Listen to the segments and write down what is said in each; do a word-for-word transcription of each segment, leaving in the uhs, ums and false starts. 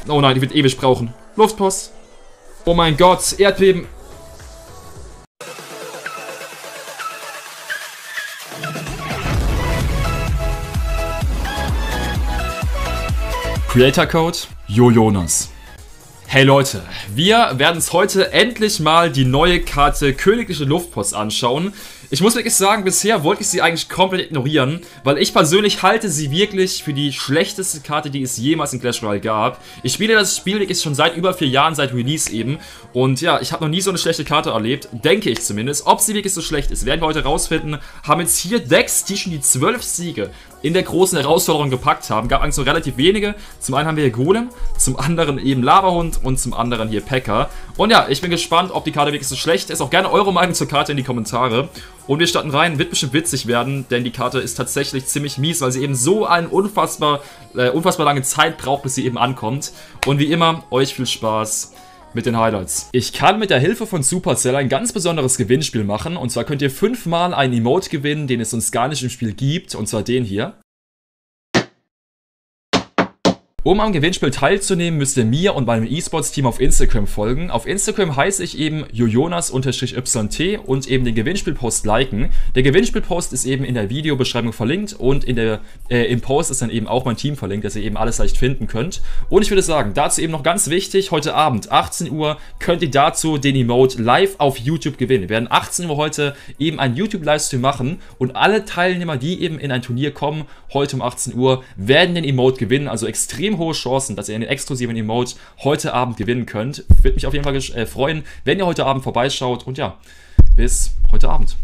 Oh nein, die wird ewig brauchen. Luftpost. Oh mein Gott, Erdbeben. Creator Code Jojonas. Hey Leute, wir werden uns heute endlich mal die neue Karte Königliche Luftpost anschauen. Ich muss wirklich sagen, bisher wollte ich sie eigentlich komplett ignorieren, weil ich persönlich halte sie wirklich für die schlechteste Karte, die es jemals in Clash Royale gab. Ich spiele das Spiel wirklich schon seit über vier Jahren, seit Release eben. Und ja, ich habe noch nie so eine schlechte Karte erlebt, denke ich zumindest. Ob sie wirklich so schlecht ist, werden wir heute rausfinden. Haben jetzt hier Decks, die schon die zwölf Siege in der großen Herausforderung gepackt haben. Gab eigentlich so relativ wenige. Zum einen haben wir hier Golem, zum anderen eben Lavahund und zum anderen hier P.E.K.K.A. Und ja, ich bin gespannt, ob die Karte wirklich so schlecht ist. Auch gerne eure Meinung zur Karte in die Kommentare. Und wir starten rein, wird bestimmt witzig werden, denn die Karte ist tatsächlich ziemlich mies, weil sie eben so eine unfassbar, äh, unfassbar lange Zeit braucht, bis sie eben ankommt. Und wie immer, euch viel Spaß mit den Highlights. Ich kann mit der Hilfe von Supercell ein ganz besonderes Gewinnspiel machen. Und zwar könnt ihr fünfmal einen Emote gewinnen, den es sonst gar nicht im Spiel gibt. Und zwar den hier. Um am Gewinnspiel teilzunehmen, müsst ihr mir und meinem E-Sports-Team auf Instagram folgen. Auf Instagram heiße ich eben jojonas-yt und eben den Gewinnspielpost liken. Der Gewinnspielpost ist eben in der Videobeschreibung verlinkt und in der, äh, im Post ist dann eben auch mein Team verlinkt, dass ihr eben alles leicht finden könnt. Und ich würde sagen, dazu eben noch ganz wichtig, heute Abend, achtzehn Uhr, könnt ihr dazu den Emote live auf YouTube gewinnen. Wir werden achtzehn Uhr heute eben einen YouTube-Livestream machen und alle Teilnehmer, die eben in ein Turnier kommen, heute um achtzehn Uhr, werden den Emote gewinnen, also extrem hohe Chancen, dass ihr einen exklusiven Emote heute Abend gewinnen könnt. Würde mich auf jeden Fall äh, freuen, wenn ihr heute Abend vorbeischaut. Und ja, bis heute Abend.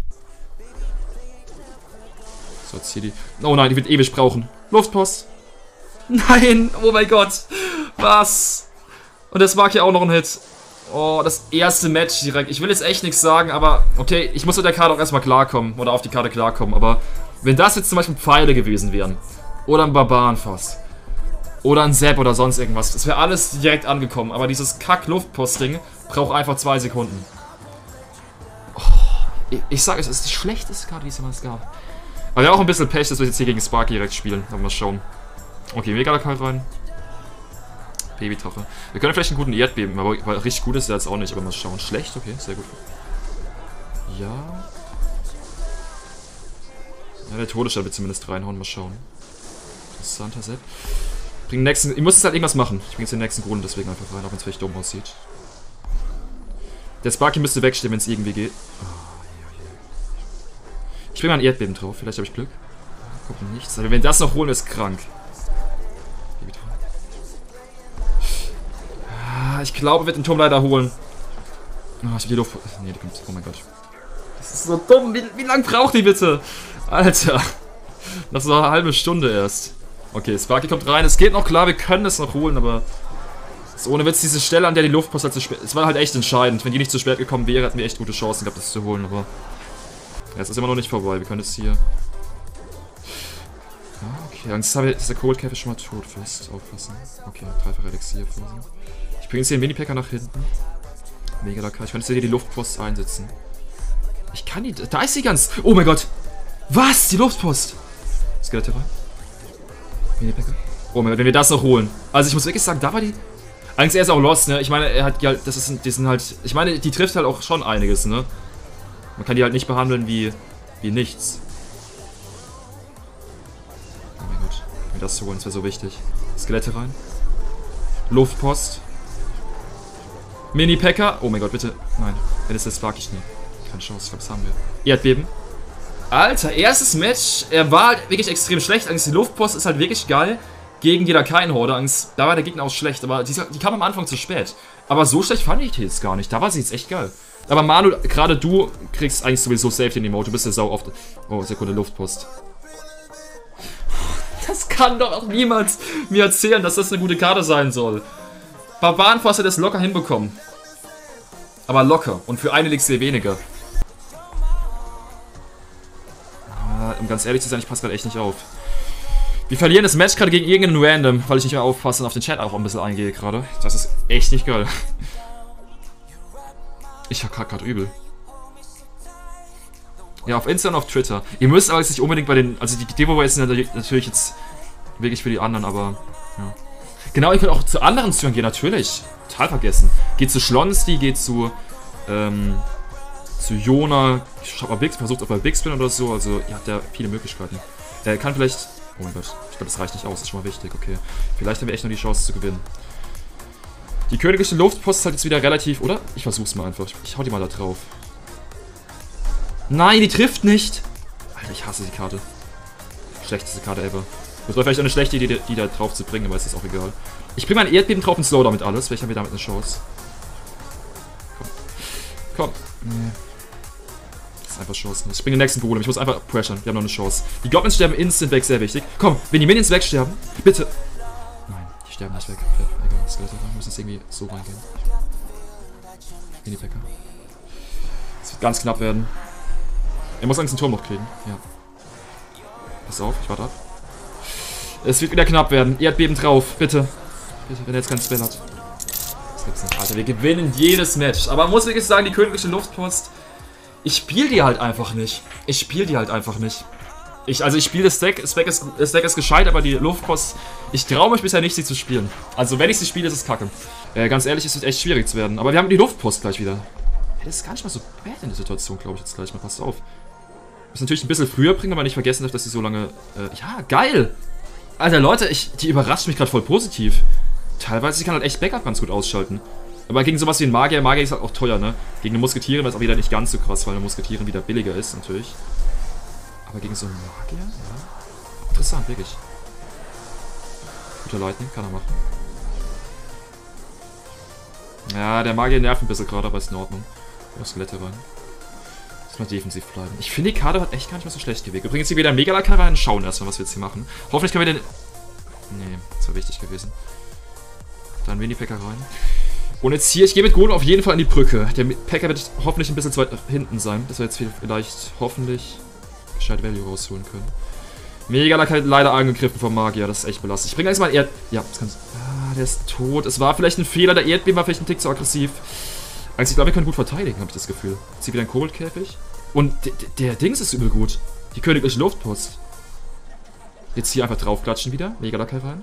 So, jetzt hier die... Oh nein, die wird ewig brauchen. Luftpost. Nein, oh mein Gott. Was? Und das war hier auch noch ein Hit. Oh, das erste Match direkt. Ich will jetzt echt nichts sagen, aber okay, ich muss mit der Karte auch erstmal klarkommen. Oder auf die Karte klarkommen. Aber wenn das jetzt zum Beispiel Pfeile gewesen wären. Oder ein Barbarenfass. Oder ein Sepp oder sonst irgendwas. Das wäre alles direkt angekommen. Aber dieses Kack-Luftpost-Ding braucht einfach zwei Sekunden. Oh, ich, ich sage es, es ist die schlechteste Karte, die es jemals gab. Aber wir haben auch ein bisschen Pech, dass wir jetzt hier gegen Sparky direkt spielen. Aber mal schauen. Okay, Mega-Kalt rein. Babytache. Wir können vielleicht einen guten Erdbeben, aber weil richtig gut ist der jetzt auch nicht. Aber mal schauen. Schlecht? Okay, sehr gut. Ja. Ja, der Todesstern wird zumindest reinhauen. Mal schauen. Interessanter Sepp. Bring den nächsten. Ich muss jetzt halt irgendwas machen. Ich bringe jetzt den nächsten Grund deswegen einfach rein, auch wenn es vielleicht dumm aussieht. Der Sparky müsste wegstehen, wenn es irgendwie geht. Oh, yeah, yeah. Ich bringe mal ein Erdbeben drauf. Vielleicht habe ich Glück. Gucken, nichts. Aber wenn das noch holen, ist krank. Ah, ich glaube, wird den Turm leider holen. Oh, ich will die Luft. Nee, die kommt. Oh mein Gott. Das ist so dumm. Wie, wie lange braucht die bitte? Alter. Nach so einer halben Stunde erst. Okay, Sparky kommt rein. Es geht noch klar, wir können es noch holen, aber so ohne Witz, diese Stelle, an der die Luftpost halt zu spät... Es war halt echt entscheidend. Wenn die nicht zu spät gekommen wäre, hätten wir echt gute Chancen gehabt, das zu holen, aber... Ja, es ist immer noch nicht vorbei. Wir können es hier... Ah, okay. Angst habe ich, ist der Cold Cave schon mal tot fast. Aufpassen. Okay, dreifach Elixier vor. Ich bringe jetzt hier den Mini-P.E.K.K.A. nach hinten. Mega lecker. Ich könnte jetzt hier die Luftpost einsetzen. Ich kann die... Da ist sie ganz... Oh mein Gott! Was? Die Luftpost! Skelette rein. Mini-P.E.K.K.A. Oh mein Gott, wenn wir das noch holen. Also ich muss wirklich sagen, da war die... Eigentlich er ist auch lost, ne? Ich meine, er hat ja... Das ist, die sind halt... Ich meine, die trifft halt auch schon einiges, ne? Man kann die halt nicht behandeln wie... Wie nichts. Oh mein Gott. Wenn wir das zu holen, das wäre so wichtig. Skelette rein. Luftpost. Mini-P.E.K.K.A. Oh mein Gott, bitte. Nein. Wenn es jetzt Sparky Schnee. Keine Chance, ich glaube, das haben wir. Erdbeben. Alter, erstes Match, er war halt wirklich extrem schlecht. Angst, die Luftpost ist halt wirklich geil gegen die Lakai-Horde. Angst, da war der Gegner auch schlecht, aber die, die kam am Anfang zu spät. Aber so schlecht fand ich die jetzt gar nicht. Da war sie jetzt echt geil. Aber Manu, gerade du kriegst eigentlich sowieso safe den Emote. Du bist ja sau oft. Oh, Sekunde, Luftpost. Das kann doch auch niemand mir erzählen, dass das eine gute Karte sein soll. Barbarenfass hat das locker hinbekommen. Aber locker. Und für eine Elixier weniger. Um ganz ehrlich zu sein, ich passe gerade echt nicht auf. Wir verlieren das Match gerade gegen irgendeinen Random, weil ich nicht mehr aufpasse und auf den Chat auch ein bisschen eingehe gerade. Das ist echt nicht geil. Ich verkacke gerade übel. Ja, auf Insta und auf Twitter. Ihr müsst aber jetzt nicht unbedingt bei den... Also die Giveaways sind natürlich jetzt wirklich für die anderen, aber... Ja. Genau, ihr könnt auch zu anderen Türen gehen, natürlich. Total vergessen. Geht zu Schlonsty, geht zu, ähm, zu Jona. Schaut mal Big, versucht auch bei Big Spin oder so. Also, ihr habt ja viele Möglichkeiten. Er kann vielleicht... Oh mein Gott, ich glaube, das reicht nicht aus. Das ist schon mal wichtig, okay. Vielleicht haben wir echt noch die Chance zu gewinnen. Die königliche Luftpost ist halt jetzt wieder relativ... Oder? Ich versuch's mal einfach. Ich hau die mal da drauf. Nein, die trifft nicht. Alter, ich hasse die Karte. Schlechteste Karte ever. Das war vielleicht eine schlechte Idee, die da drauf zu bringen, aber es ist auch egal. Ich bringe mein Erdbeben drauf und slow damit alles. Vielleicht haben wir damit eine Chance. Komm. Komm. Nee. Das ist einfach Chance. Ich bringe den nächsten Bruder. Ich muss einfach pressuren. Wir haben noch eine Chance. Die Goblins sterben instant weg, sehr wichtig. Komm, wenn die Minions wegsterben, bitte. Nein, die sterben nicht weg. Egal, das Skelette. Wir müssen jetzt irgendwie so reingehen. Mini-Packer. Es wird ganz knapp werden. Er muss Angst den Turm noch kriegen. Ja. Pass auf, ich warte ab. Es wird wieder knapp werden. Erdbeben drauf, bitte. Bitte, wenn er jetzt keinen Spell hat. Das gibt's nicht. Alter, wir gewinnen jedes Match. Aber man muss wirklich sagen, die königliche Luftpost, ich spiele die halt einfach nicht. Ich spiele die halt einfach nicht. Ich, also ich spiele das Deck, das Deck ist, das Deck ist gescheit, aber die Luftpost, ich traue mich bisher nicht, sie zu spielen. Also wenn ich sie spiele, ist es kacke. Äh, ganz ehrlich, es wird echt schwierig zu werden. Aber wir haben die Luftpost gleich wieder. Hey, das ist gar nicht mal so bad in der Situation, glaube ich jetzt gleich mal. Passt auf. Muss natürlich ein bisschen früher bringen, aber nicht vergessen darf, dass sie so lange... Äh, ja, geil! Alter, Leute, ich, die überrascht mich gerade voll positiv. Teilweise, ich kann halt echt Backup ganz gut ausschalten. Aber gegen sowas wie ein Magier, Magier ist halt auch teuer, ne? Gegen eine Musketiere wäre es auch wieder nicht ganz so krass, weil eine Musketiere wieder billiger ist, natürlich. Aber gegen so einen Magier, ja. Interessant, wirklich. Guter Lightning, kann er machen. Ja, der Magier nervt ein bisschen gerade, aber ist in Ordnung. Oh, Skelette rein. Mal defensiv bleiben. Ich finde, die Karte hat echt gar nicht mal so schlecht gewirkt. Wir bringen jetzt hier wieder Megalaka rein und schauen erstmal, was wir jetzt hier machen. Hoffentlich können wir den... Nee, das war wichtig gewesen. Dann Mini-Packer rein. Und jetzt hier, ich gehe mit Golem auf jeden Fall an die Brücke. Der Packer wird hoffentlich ein bisschen zu weit hinten sein, dass wir jetzt vielleicht hoffentlich gescheit Value rausholen können. Megalaka hat leider angegriffen vom Magier, das ist echt belastend. Ich bringe erstmal Erd... Ja, das kann... Ah, der ist tot. Es war vielleicht ein Fehler, der Erdbeben war vielleicht ein Tick zu aggressiv. Also ich glaube, wir können gut verteidigen, habe ich das Gefühl. Jetzt hier wieder ein Koboldkäfig. Und der Dings ist übel gut. Die königliche Luftpost. Jetzt hier einfach draufklatschen wieder. Megalaka rein.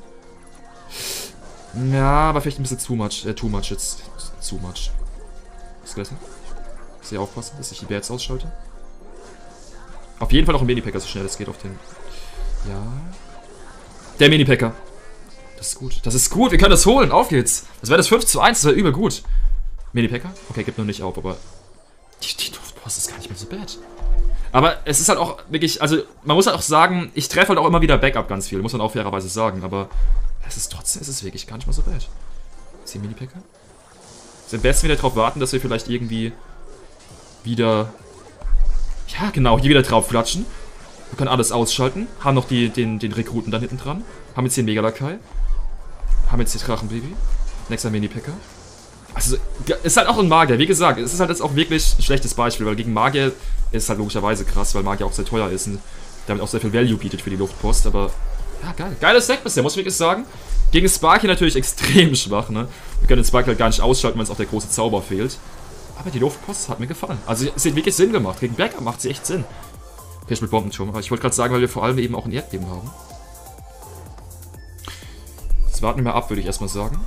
Ja, aber vielleicht ein bisschen too much. Äh, too much jetzt. Too much. Skelette. Sehr aufpassen, dass ich die Bär jetzt ausschalte. Auf jeden Fall auch ein Mini-Packer, so schnell es geht auf den... Ja. Der Mini-Packer. Das ist gut. Das ist gut, wir können das holen. Auf geht's. Das wäre das fünf zu eins, das wäre übel gut. Mini-Packer? Okay, gibt noch nicht auf, aber... Die, die Luftpost ist gar nicht mehr so bad. Aber es ist halt auch wirklich... Also, man muss halt auch sagen, ich treffe halt auch immer wieder Backup ganz viel. Muss man auch fairerweise sagen, aber... Es ist trotzdem, es ist wirklich gar nicht mal so bad. Ist hier Mini-Packer? Es ist am besten wieder darauf warten, dass wir vielleicht irgendwie... Wieder... Ja, genau, hier wieder drauf flatschen. Wir können alles ausschalten. Haben noch die, den, den Rekruten dann hinten dran. Haben jetzt hier einen Megalakai. Haben jetzt hier Drachenbaby. Nächster Mini-Packer. Also, ist halt auch ein Magier. Wie gesagt, es ist halt jetzt auch wirklich ein schlechtes Beispiel, weil gegen Magier ist es halt logischerweise krass, weil Magier auch sehr teuer ist und damit auch sehr viel Value bietet für die Luftpost, aber ja, geil. Geiles Deck bisher, muss ich wirklich sagen. Gegen Sparky natürlich extrem schwach, ne? Wir können den Sparky halt gar nicht ausschalten, wenn es auch der große Zauber fehlt. Aber die Luftpost hat mir gefallen. Also, es hat wirklich Sinn gemacht. Gegen Backup macht sie echt Sinn. Okay, ich spiele Bombenturm, aber ich wollte gerade sagen, weil wir vor allem eben auch ein Erdbeben haben. Jetzt warten wir mal ab, würde ich erstmal sagen.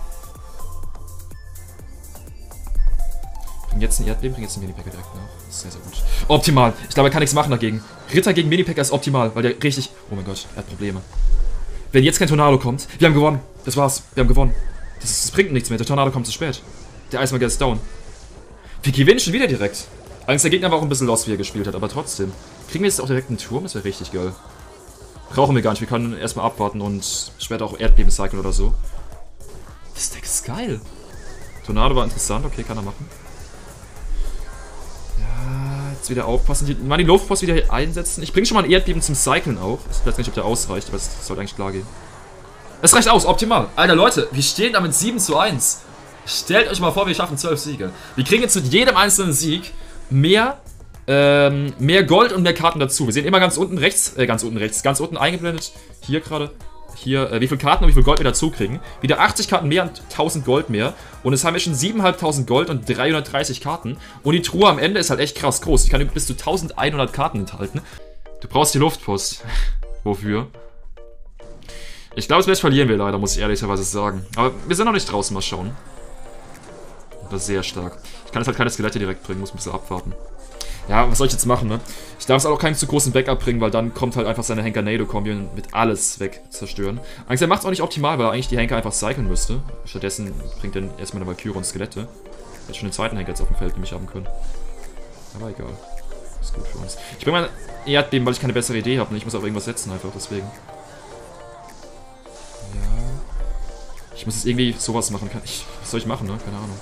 Bring jetzt ein Erdbeben, bring jetzt einen Mini-Packer direkt nach. Das ist sehr, sehr gut. Optimal. Ich glaube, er kann nichts machen dagegen. Ritter gegen Mini-Packer ist optimal, weil der richtig... Oh mein Gott, er hat Probleme. Wenn jetzt kein Tornado kommt... Wir haben gewonnen. Das war's. Wir haben gewonnen. Das, ist, das bringt nichts mehr. Der Tornado kommt zu spät. Der Eismagier ist down. Wir gewinnen schon wieder direkt. Allerdings der Gegner war auch ein bisschen lost, wie er gespielt hat, aber trotzdem. Kriegen wir jetzt auch direkt einen Turm? Das wäre richtig geil. Brauchen wir gar nicht. Wir können erstmal abwarten und später auch Erdbeben cyclen oder so. Das Deck ist geil. Tornado war interessant. Okay, kann er machen. Ja, jetzt wieder aufpassen. Die, mal die Luftpost wieder einsetzen. Ich bringe schon mal ein Erdbeben zum Cyclen auch. Ich weiß nicht, ob der ausreicht, aber es sollte eigentlich klar gehen. Es reicht aus, optimal. Alter, Leute, wir stehen damit sieben zu eins. Stellt euch mal vor, wir schaffen zwölf Siege. Wir kriegen jetzt mit jedem einzelnen Sieg mehr, ähm, mehr Gold und mehr Karten dazu. Wir sehen immer ganz unten rechts, äh, ganz unten rechts, ganz unten eingeblendet, hier gerade, hier, äh, wie viele Karten und wie viel Gold wir dazu kriegen. Wieder achtzig Karten mehr und tausend Gold mehr. Und jetzt haben wir schon siebentausendfünfhundert Gold und dreihundertdreißig Karten. Und die Truhe am Ende ist halt echt krass groß. Die kann bis zu eintausendeinhundert Karten enthalten. Du brauchst die Luftpost. Wofür? Ich glaube, vielleicht verlieren wir leider, muss ich ehrlicherweise sagen. Aber wir sind noch nicht draußen, mal schauen. Das ist sehr stark. Ich kann jetzt halt keine Skelette direkt bringen, muss ein bisschen abwarten. Ja, was soll ich jetzt machen, ne? Ich darf es auch keinen zu großen Backup bringen, weil dann kommt halt einfach seine Henker-Nado-Kombi und wird alles weg zerstören. Eigentlich, er macht es auch nicht optimal, weil er eigentlich die Henker einfach cyclen müsste. Stattdessen bringt er erstmal eine Valkyrie und Skelette. Hätte schon den zweiten Henker jetzt auf dem Feld nämlich haben können. Aber egal. Ist gut für uns. Ich bringe mal Erdbeben, weil ich keine bessere Idee habe. Ich muss auf irgendwas setzen einfach, deswegen. Ja. Ich muss jetzt irgendwie sowas machen. Ich, was soll ich machen, ne? Keine Ahnung.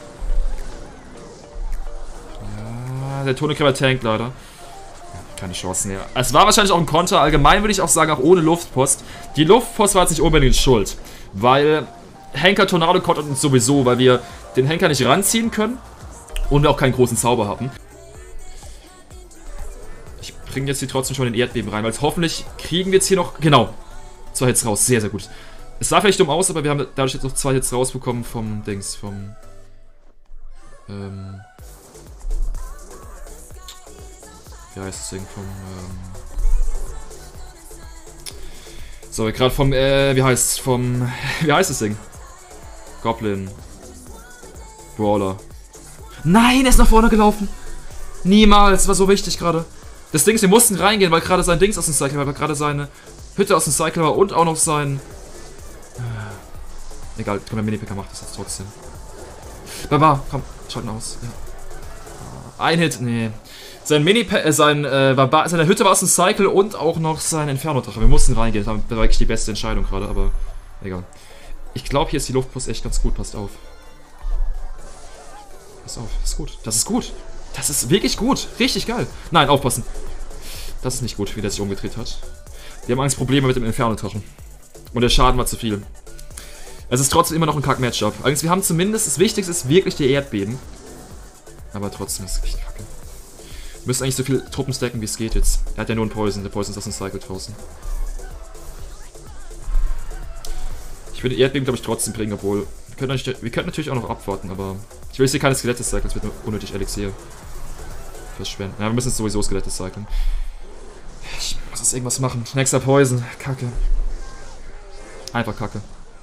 Ja, der Tonegräber tankt leider. Keine Chancen mehr. Es war wahrscheinlich auch ein Konter. Allgemein würde ich auch sagen, auch ohne Luftpost. Die Luftpost war jetzt nicht unbedingt schuld. Weil Henker Tornado kontert uns sowieso, weil wir den Henker nicht ranziehen können. Und wir auch keinen großen Zauber haben. Ich bringe jetzt hier trotzdem schon den Erdbeben rein, weil es hoffentlich kriegen wir jetzt hier noch... Genau. Zwei Hits raus. Sehr, sehr gut. Es sah vielleicht dumm aus, aber wir haben dadurch jetzt noch zwei Hits rausbekommen vom Dings, vom... Ähm... Wie heißt das Ding? Vom, ähm... So, gerade vom, äh, wie heißt es? Vom... Wie heißt das Ding? Goblin. Brawler. Nein, er ist nach vorne gelaufen. Niemals, das war so wichtig gerade. Das Ding ist, wir mussten reingehen, weil gerade sein Dings aus dem Cycle war, weil gerade seine Hütte aus dem Cycle war und auch noch sein... Egal, komm, der Mini-Picker macht das jetzt trotzdem. Baba, komm, schalten aus. Ja. Ein Hit, nee. Sein Mini äh, sein, äh, Baba, seine Hütte war aus dem Cycle und auch noch sein Inferno-Drache. Wir mussten reingehen, das war wirklich die beste Entscheidung gerade, aber egal. Ich glaube, hier ist die Luftpost echt ganz gut, passt auf. Pass auf, das ist gut. Das ist gut. Das ist wirklich gut. Richtig geil. Nein, aufpassen. Das ist nicht gut, wie der sich umgedreht hat. Wir haben Angst Probleme mit dem Inferno-Drachen. Und der Schaden war zu viel. Es ist trotzdem immer noch ein Kack-Matchup. Allerdings, wir haben zumindest, das Wichtigste ist wirklich die Erdbeben. Aber trotzdem ist es echt kacke. Wir müssen eigentlich so viel Truppen stacken, wie es geht jetzt. Er hat ja nur einen Poison. Der Poison ist aus dem Cycle draußen. Ich würde Erdbeben, glaube ich, trotzdem bringen, obwohl... Wir können, wir können natürlich auch noch abwarten, aber... Ich will jetzt hier keine Skelette cyclen, das wird nur unnötig Elixier verschwenden. Ja, wir müssen jetzt sowieso Skelette cyclen. Ich muss jetzt irgendwas machen. Nächster Poison. Kacke. Einfach kacke.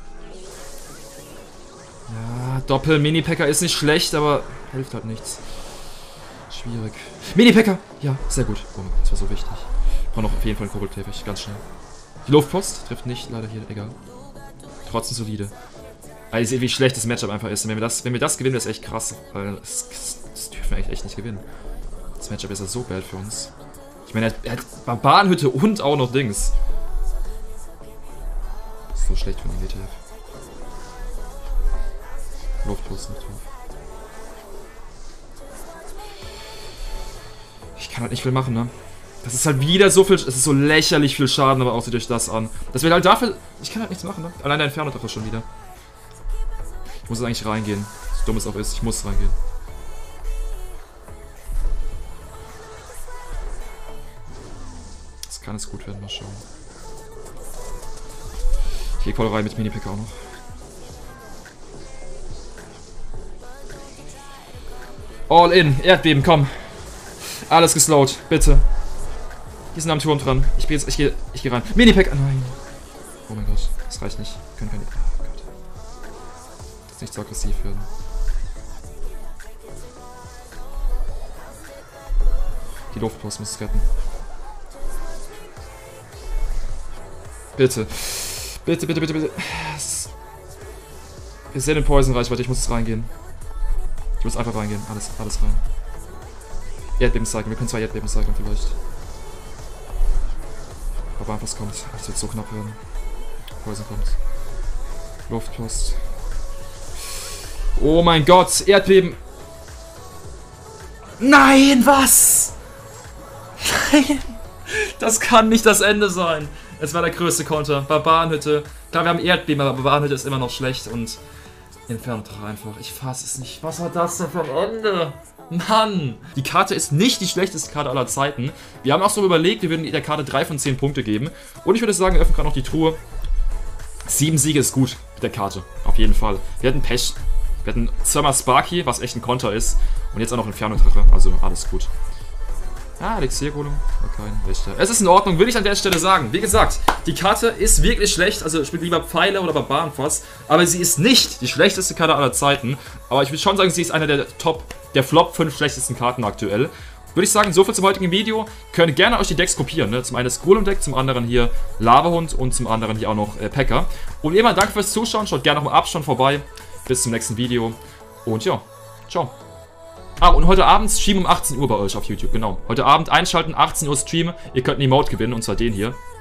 Ja, Doppel-Mini-Packer ist nicht schlecht, aber hilft halt nichts. Schwierig. Mini-Packer! Ja, sehr gut. Oh, das war so wichtig. Ich brauche noch auf jeden Fall einen Koboldkäfig, ganz schnell. Die Luftpost trifft nicht, leider hier, egal. Trotzdem solide. Weil ihr seht, wie schlecht das Matchup einfach ist. Und wenn wir das, wenn wir das gewinnen, ist echt krass. Weil das, das, das dürfen wir eigentlich echt nicht gewinnen. Das Matchup ist ja so bad für uns. Ich meine, er hat, er hat Barbarenhütte und auch noch Dings. Das ist so schlecht für den W T F. Luftpost nicht drauf. Ich kann halt nicht viel machen, ne? Das ist halt wieder so viel, es ist so lächerlich viel Schaden, aber auch sieht euch das an. Das wird halt dafür, ich kann halt nichts machen, ne? Allein der Inferno-Drache schon wieder. Ich muss eigentlich reingehen. So dumm es auch ist, ich muss reingehen. Das kann es gut werden, mal schauen. Ich gehe voll rein mit Mini-Picker auch noch. All in, Erdbeben, komm. Alles geslowt, bitte. Die sind am Turm dran. Ich gehe jetzt, ich gehe, ich gehe rein. Mini-Pack, nein. Oh mein Gott, das reicht nicht. Wir können keine. Oh Gott. Das ist nicht so aggressiv werden. Die Luftpost muss es retten. Bitte. Bitte, bitte, bitte, bitte. Wir sehen den Poison-Reichweite, ich muss jetzt reingehen. Ich muss einfach reingehen. Alles, alles rein. Erdbeben cyclen. Wir können zwei Erdbeben cyclen vielleicht. Aber was kommt? Das wird so knapp werden. Poison kommt. Luftpost. Oh mein Gott! Erdbeben! Nein! Was? Nein! Das kann nicht das Ende sein! Es war der größte Konter. Barbarenhütte. Klar, wir haben Erdbeben, aber Barbarenhütte ist immer noch schlecht und... Inferno-Drache einfach. Ich fasse es nicht. Was war das denn für ein Ende? Mann! Die Karte ist nicht die schlechteste Karte aller Zeiten. Wir haben auch so überlegt, wir würden der Karte drei von zehn Punkte geben. Und ich würde sagen, wir öffnen gerade noch die Truhe. sieben Siege ist gut mit der Karte. Auf jeden Fall. Wir hatten Pech. Wir hatten zweimal Sparky, was echt ein Konter ist. Und jetzt auch noch Inferno-Drache. Also alles gut. Ah, Elixiergolem. Okay, Richter. Es ist in Ordnung, will ich an der Stelle sagen. Wie gesagt, die Karte ist wirklich schlecht. Also spielt lieber Pfeile oder Barbarenfass. Aber sie ist nicht die schlechteste Karte aller Zeiten. Aber ich würde schon sagen, sie ist einer der Top, der Flop fünf schlechtesten Karten aktuell. Würde ich sagen, so viel zum heutigen Video. Könnt gerne euch die Decks kopieren. Ne? Zum einen das Golem-Deck, zum anderen hier Lavahund und zum anderen hier auch noch äh, P.E.K.K.A. Und immer danke fürs Zuschauen. Schaut gerne noch im Abstand vorbei. Bis zum nächsten Video. Und ja, ciao. Ah, und heute Abend Stream um achtzehn Uhr bei euch auf YouTube, genau. Heute Abend einschalten, achtzehn Uhr Stream. Ihr könnt einen Emote gewinnen, und zwar den hier.